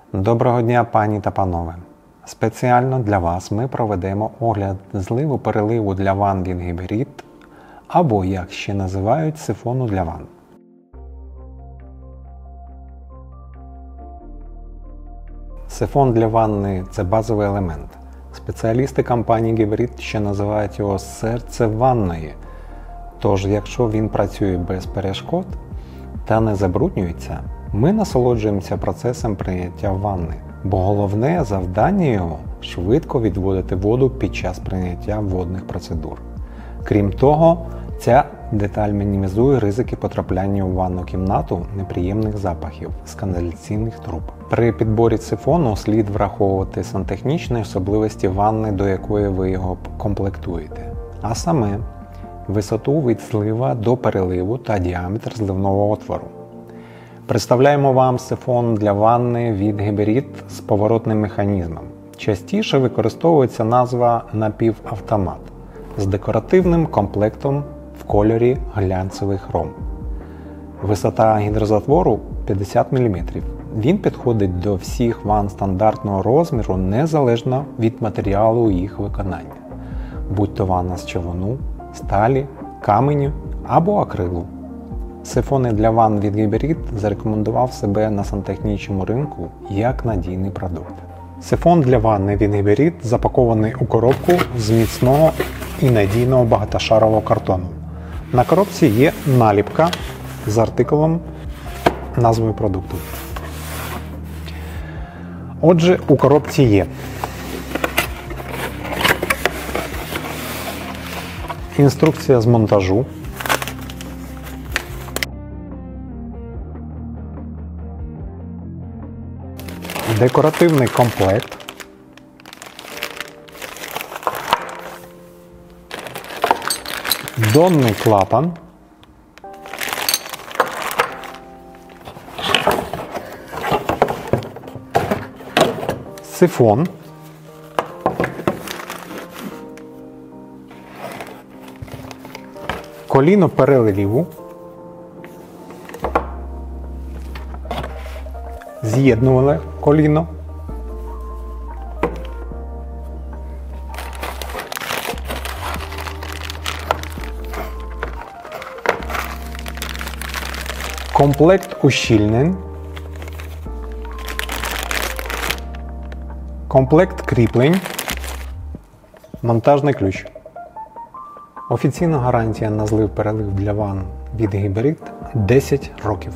Доброго дня, пані та панове! Спеціально для вас ми проведемо огляд зливу-переливу для ванн від Geberit, або, як ще називають, сифону для ванн. Сифон для ванни – це базовий елемент. Спеціалісти компанії Geberit ще називають його серце ванної. Тож, якщо він працює без перешкод та не забруднюється, ми насолоджуємося процесом прийняття ванни, бо головне завдання його – швидко відводити воду під час прийняття водних процедур. Крім того, ця деталь мінімізує ризики потрапляння у ванну кімнату неприємних запахів з каналізаційних труб. При підборі сифону слід враховувати сантехнічні особливості ванни, до якої ви його комплектуєте, а саме висоту від злива до переливу та діаметр зливного отвору. Представляємо вам сифон для ванни від Geberit з поворотним механізмом. Частіше використовується назва напівавтомат з декоративним комплектом в кольорі глянцевий хром. Висота гідрозатвору 50 мм. Він підходить до всіх ванн стандартного розміру незалежно від матеріалу їх виконання, будь то ванна з човуну, сталі, каменю або акрилу. Сифони для ванн від Geberit зарекомендував себе на сантехнічному ринку як надійний продукт. Сифон для ванни від Geberit запакований у коробку з міцного і надійного багатошарового картону. На коробці є наліпка з артикулом назвою продукту. Отже, у коробці є інструкція з монтажу, декоративний комплект, донний клапан, сифон, коліно переливу, з'єднувальне коліно, комплект ущільнень, комплект кріплень, монтажний ключ. Офіційна гарантія на злив-перелив для ванн від Geberit 10 років.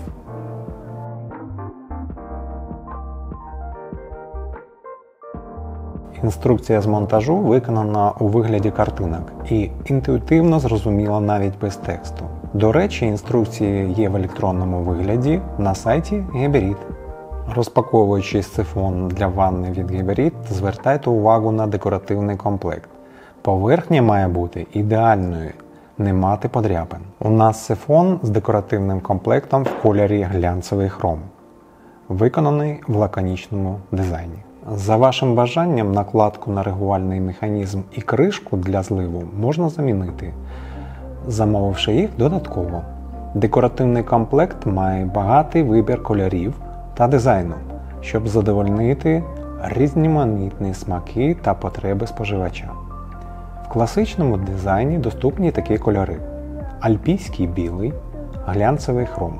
Інструкція з монтажу виконана у вигляді картинок і інтуїтивно зрозуміла навіть без тексту. До речі, інструкції є в електронному вигляді на сайті Geberit. Розпаковуючи сифон для ванни від Geberit, звертайте увагу на декоративний комплект. Поверхня має бути ідеальною, не мати подряпин. У нас сифон з декоративним комплектом в кольорі глянцевий хром, виконаний в лаконічному дизайні. За вашим бажанням накладку на регулювальний механізм і кришку для зливу можна замінити, замовивши їх додатково. Декоративний комплект має багатий вибір кольорів та дизайну, щоб задовольнити різноманітні смаки та потреби споживача. В класичному дизайні доступні такі кольори: альпійський білий, глянцевий хром.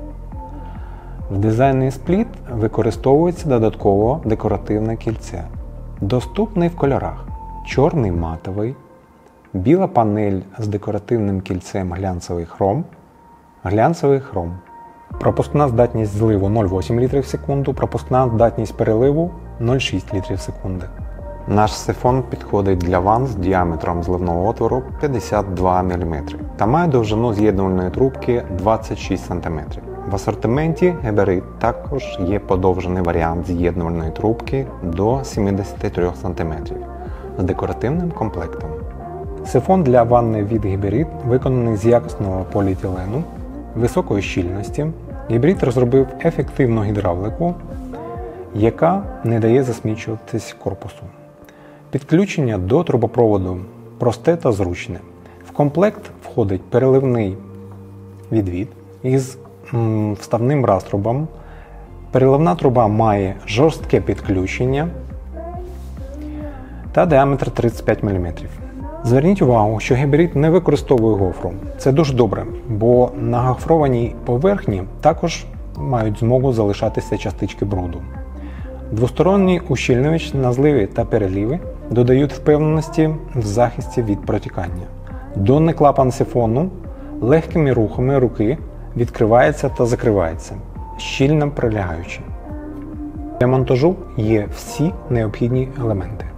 В дизайні спліт використовується додатково декоративне кільце, доступний в кольорах: чорний матовий, біла панель з декоративним кільцем глянцевий хром. Пропускна здатність зливу 0,8 літрів в секунду, пропускна здатність переливу 0,6 літрів в секунду. Наш сифон підходить для ванн з діаметром зливного отвору 52 мм та має довжину з'єднувальної трубки 26 см. В асортименті Geberit також є подовжений варіант з'єднувальної трубки до 73 см з декоративним комплектом. Сифон для ванни від Geberit виконаний з якісного поліетилену високої щільності. Geberit розробив ефективну гідравлику, яка не дає засмічуватись корпусу. Підключення до трубопроводу просте та зручне. В комплект входить переливний відвід із вставним раструбом Переливна труба має жорстке підключення та діаметр 35 мм. Зверніть увагу, що Geberit не використовує гофру. Це дуже добре, бо на гофрованій поверхні також мають змогу залишатися частички бруду. Двосторонній ущільнювач на зливи та переливи додають впевненості в захисті від протікання. Донний клапан сифону легкими рухами руки відкривається та закривається, щільно прилягаючи. Для монтажу є всі необхідні елементи.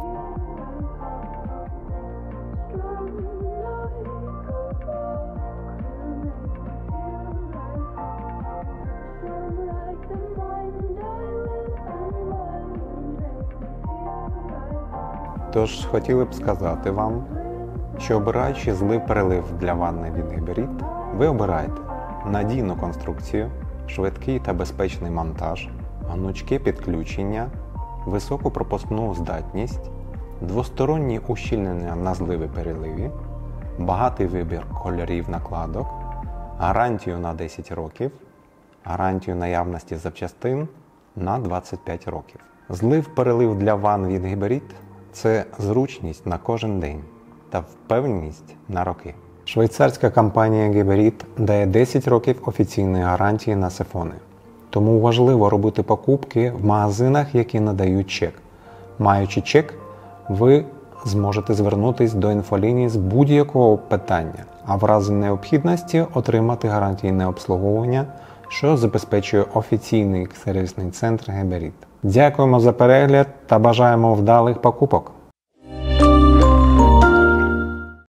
Тож хотіли б сказати вам, що обираючи злив-перелив для ванни від Geberit, ви обираєте надійну конструкцію, швидкий та безпечний монтаж, гнучке підключення, високу пропускну здатність, двосторонні ущільнення на зливи-переливі, багатий вибір кольорів накладок, гарантію на 10 років, гарантію наявності запчастин на 25 років. Злив-перелив для ванн від Geberit – це зручність на кожен день та впевненість на роки. Швейцарська компанія Geberit дає 10 років офіційної гарантії на сифони. Тому важливо робити покупки в магазинах, які надають чек. Маючи чек, ви зможете звернутися до інфолінії з будь-якого питання, а в разі необхідності отримати гарантійне обслуговування, що забезпечує офіційний сервісний центр Geberit. Дякуємо за перегляд та бажаємо вдалих покупок!